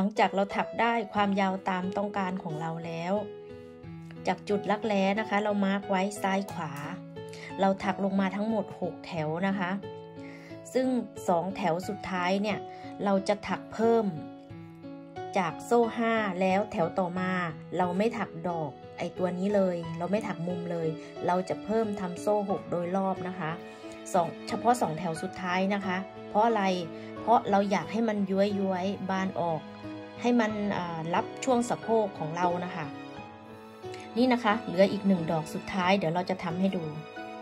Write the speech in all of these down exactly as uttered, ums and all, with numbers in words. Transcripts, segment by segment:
จากเราถักได้ความยาวตามต้องการของเราแล้วจากจุดรักแร้นะคะเรามาร์กไว้ซ้ายขวาเราถักลงมาทั้งหมดหกแถวนะคะซึ่งสองแถวสุดท้ายเนี่ยเราจะถักเพิ่มจากโซ่ห้าแล้วแถวต่อมาเราไม่ถักดอกไอตัวนี้เลยเราไม่ถักมุมเลยเราจะเพิ่มทำโซ่หกโดยรอบนะคะสองเฉพาะสองแถวสุดท้ายนะคะเพราะอะไรเพราะเราอยากให้มันย้วยย้วยบานออกให้มันรับช่วงสะโพกของเรานะคะนี่นะคะเหลืออีกหนึ่งดอกสุดท้ายเดี๋ยวเราจะทำให้ดู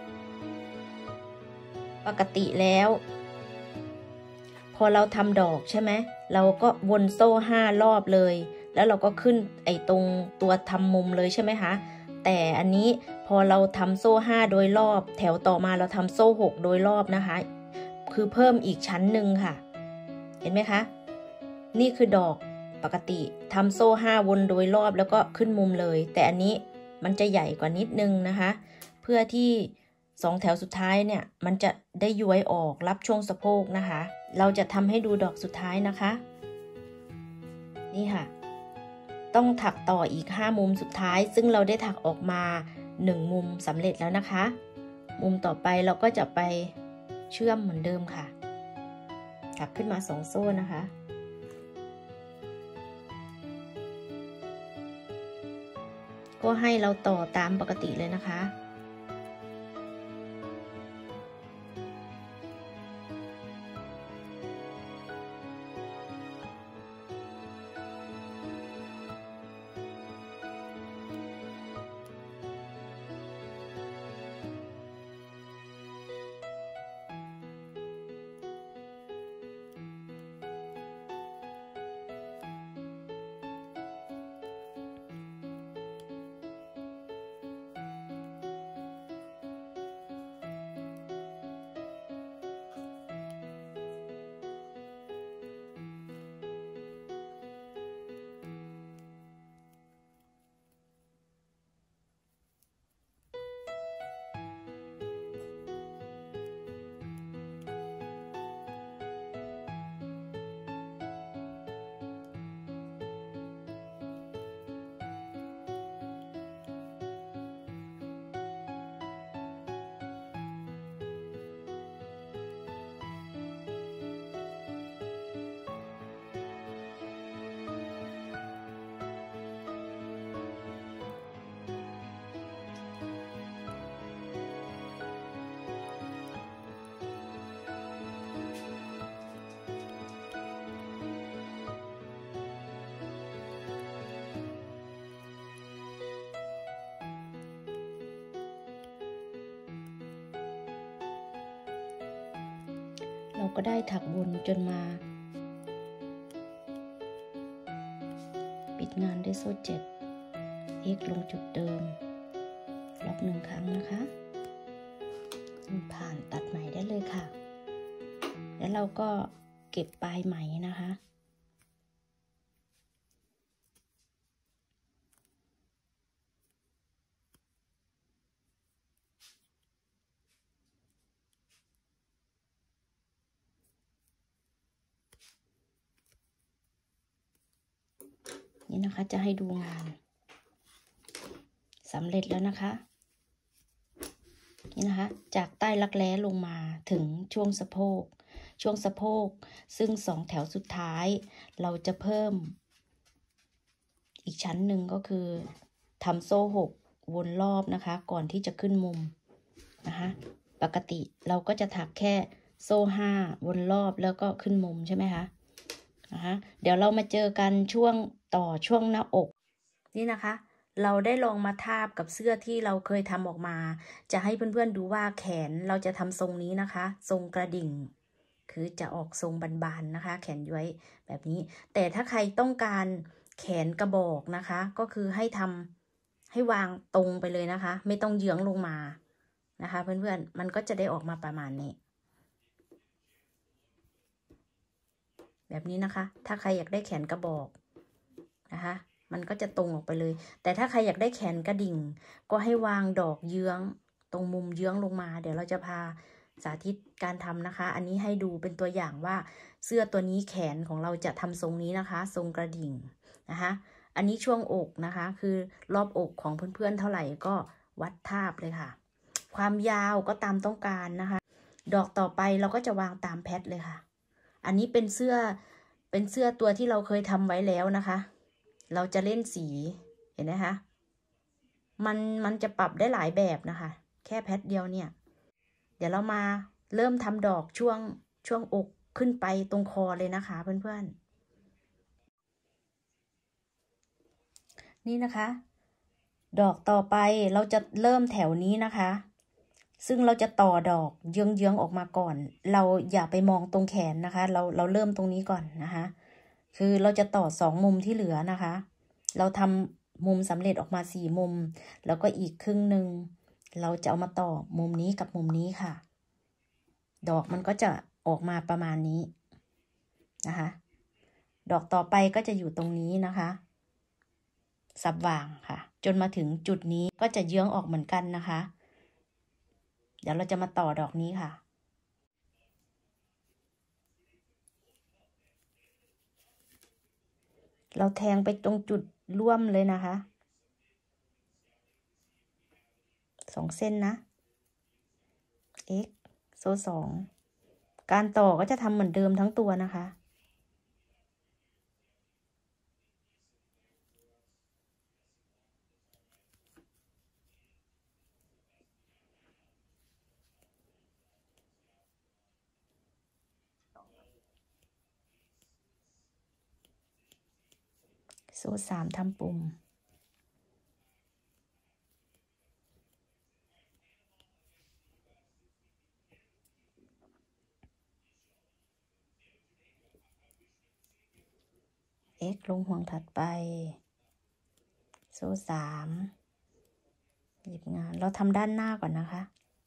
ปกติแล้วพอเราทำดอกใช่ไหมเราก็วนโซ่ห้ารอบเลยแล้วเราก็ขึ้นไอ้ตรงตัวทำมุมเลยใช่ไหมคะแต่อันนี้พอเราทำโซ่ห้าโดยรอบแถวต่อมาเราทำโซ่หกโดยรอบนะคะคือเพิ่มอีกชั้นหนึ่งค่ะเห็นไหมคะนี่คือดอกปกติทำโซ่ห้าวนโดยรอบแล้วก็ขึ้นมุมเลยแต่อันนี้มันจะใหญ่กว่านิดนึงนะคะเพื่อที่สองแถวสุดท้ายเนี่ยมันจะได้ย้วยออกรับช่วงสะโพกนะคะเราจะทำให้ดูดอกสุดท้ายนะคะนี่ค่ะต้องถักต่ออีกห้ามุมสุดท้ายซึ่งเราได้ถักออกมาหนึ่งมุมสำเร็จแล้วนะคะมุมต่อไปเราก็จะไปเชื่อมเหมือนเดิมค่ะถักขึ้นมาสองโซ่นะคะก็ให้เราต่อตามปกติเลยนะคะเราก็ได้ถักวนจนมาปิดงานด้วยโซ่เจ็ด x ลงจุดเดิมล็อกหนึ่งครั้งนะคะผ่านตัดไหมได้เลยค่ะแล้วเราก็เก็บปลายไหมนะคะนี่นะคะจะให้ดูงานสำเร็จแล้วนะคะนี่นะคะจากใต้รักแร้ลงมาถึงช่วงสะโพกช่วงสะโพกซึ่งสองแถวสุดท้ายเราจะเพิ่มอีกชั้นหนึ่งก็คือทำโซ่หกวนรอบนะคะก่อนที่จะขึ้นมุมนะคะปกติเราก็จะถักแค่โซ่ห้าวนรอบแล้วก็ขึ้นมุมใช่ไหมคะนะคะเดี๋ยวเรามาเจอกันช่วงต่อช่วงหน้าอกนี่นะคะเราได้ลองมาทาบกับเสื้อที่เราเคยทำออกมาจะให้เพื่อนๆดูว่าแขนเราจะทำทรงนี้นะคะทรงกระดิ่งคือจะออกทรงบานๆนะคะแขนย้วยแบบนี้แต่ถ้าใครต้องการแขนกระบอกนะคะก็คือให้ทำให้วางตรงไปเลยนะคะไม่ต้องเยื้องลงมานะคะเพื่อนๆมันก็จะได้ออกมาประมาณนี้แบบนี้นะคะถ้าใครอยากได้แขนกระบอกนะคะมันก็จะตรงออกไปเลยแต่ถ้าใครอยากได้แขนกระดิ่งก็ให้วางดอกเยื้องตรงมุมเยื้องลงมาเดี๋ยวเราจะพาสาธิตการทำนะคะอันนี้ให้ดูเป็นตัวอย่างว่าเสื้อตัวนี้แขนของเราจะทำทรงนี้นะคะทรงกระดิ่งนะคะอันนี้ช่วงอกนะคะคือรอบอกของเพื่อนๆเท่าไหร่ก็วัดทาบเลยค่ะความยาวก็ตามต้องการนะคะดอกต่อไปเราก็จะวางตามแพทเลยค่ะอันนี้เป็นเสื้อเป็นเสื้อตัวที่เราเคยทำไว้แล้วนะคะเราจะเล่นสีเห็นไหมคะมันมันจะปรับได้หลายแบบนะคะแค่แพทเดียวเนี่ยเดี๋ยวเรามาเริ่มทำดอกช่วงช่วงอกขึ้นไปตรงคอเลยนะคะเพื่อนๆนี่นะคะดอกต่อไปเราจะเริ่มแถวนี้นะคะซึ่งเราจะต่อดอกเยื้องๆออกมาก่อนเราอย่าไปมองตรงแขนนะคะเราเราเริ่มตรงนี้ก่อนนะคะคือเราจะต่อสองมุมที่เหลือนะคะเราทำมุมสำเร็จออกมาสี่มุมแล้วก็อีกครึ่งหนึ่งเราจะเอามาต่อมุมนี้กับมุมนี้ค่ะดอกมันก็จะออกมาประมาณนี้นะคะดอกต่อไปก็จะอยู่ตรงนี้นะคะสับว่างค่ะจนมาถึงจุดนี้ก็จะเยื้องออกเหมือนกันนะคะเดี๋ยวเราจะมาต่อดอกนี้ค่ะเราแทงไปตรงจุดร่วมเลยนะคะสองเส้นนะ x โซ่สองการต่อก็จะทำเหมือนเดิมทั้งตัวนะคะโซ่สามทำปุ่มx ลงห่วงถัดไปโซ่สามหยิบงานเราทำด้านหน้าก่อนนะคะ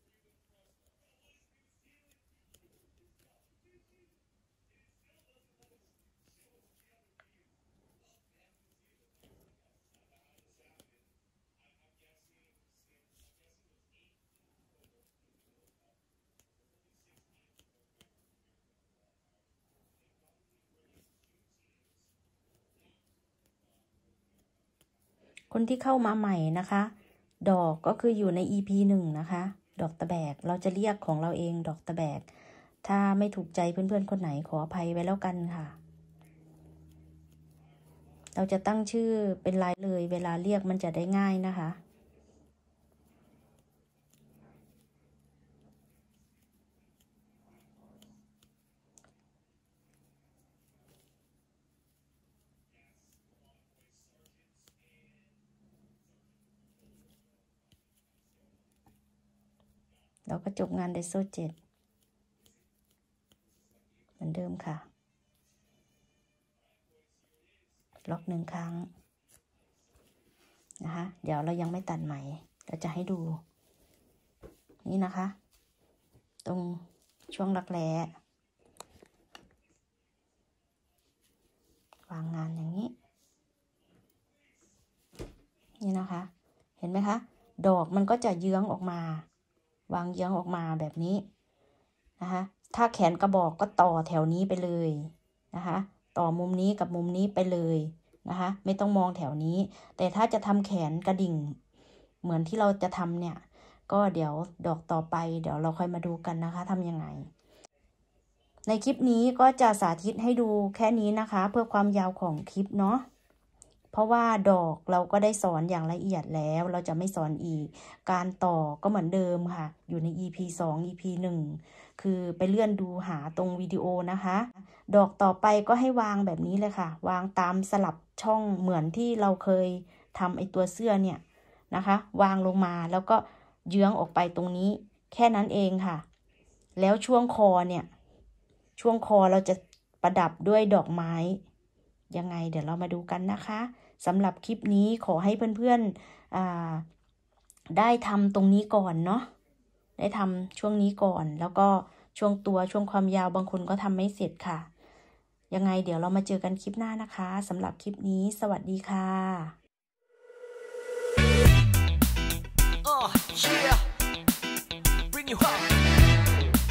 คนที่เข้ามาใหม่นะคะดอกก็คืออยู่ใน อี พี หนึ่งนะคะดอกตะแบกเราจะเรียกของเราเองดอกตะแบกถ้าไม่ถูกใจเพื่อนๆคนไหนขออภัยไว้แล้วกันค่ะเราจะตั้งชื่อเป็นลายเลยเวลาเรียกมันจะได้ง่ายนะคะเราก็จบงานด้วยโซ่เจ็ดเหมือนเดิมค่ะล็อกหนึ่งครั้งนะคะเดี๋ยวเรายังไม่ตัดไหมเราจะให้ดูนี่นะคะตรงช่วงรักแร้วางงานอย่างนี้นี่นะคะเห็นไหมคะดอกมันก็จะเยื้องออกมาวางเยื้องออกมาแบบนี้นะคะถ้าแขนกระบอกก็ต่อแถวนี้ไปเลยนะคะต่อมุมนี้กับมุมนี้ไปเลยนะคะไม่ต้องมองแถวนี้แต่ถ้าจะทำแขนกระดิ่งเหมือนที่เราจะทำเนี่ยก็เดี๋ยวดอกต่อไปเดี๋ยวเราค่อยมาดูกันนะคะทำยังไงในคลิปนี้ก็จะสาธิตให้ดูแค่นี้นะคะเพื่อความยาวของคลิปเนาะเพราะว่าดอกเราก็ได้สอนอย่างละเอียดแล้วเราจะไม่สอนอีกการต่อก็เหมือนเดิมค่ะอยู่ใน อี พี สอง อี พี หนึ่งคือไปเลื่อนดูหาตรงวิดีโอนะคะดอกต่อไปก็ให้วางแบบนี้เลยค่ะวางตามสลับช่องเหมือนที่เราเคยทำไอตัวเสื้อเนี่ยนะคะวางลงมาแล้วก็เยื้องออกไปตรงนี้แค่นั้นเองค่ะแล้วช่วงคอเนี่ยช่วงคอเราจะประดับด้วยดอกไม้ยังไงเดี๋ยวเรามาดูกันนะคะสำหรับคลิปนี้ขอให้เพื่อนๆอ่าได้ทำตรงนี้ก่อนเนาะได้ทำช่วงนี้ก่อนแล้วก็ช่วงตัวช่วงความยาวบางคนก็ทำไม่เสร็จค่ะยังไงเดี๋ยวเรามาเจอกันคลิปหน้านะคะสำหรับคลิปนี้สวัสดีค่ะ Uh, yeah. Bring you up.